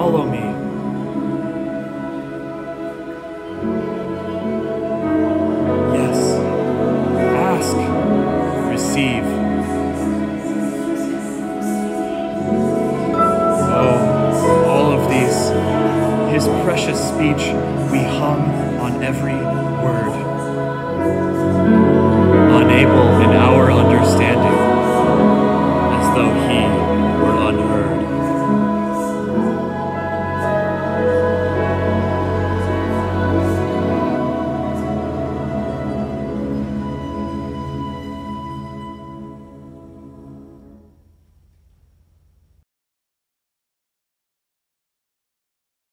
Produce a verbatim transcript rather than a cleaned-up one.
follow me. Yes, ask, receive. Oh, all of these, his precious speech, we hung on every word. Unable in our understanding, as though he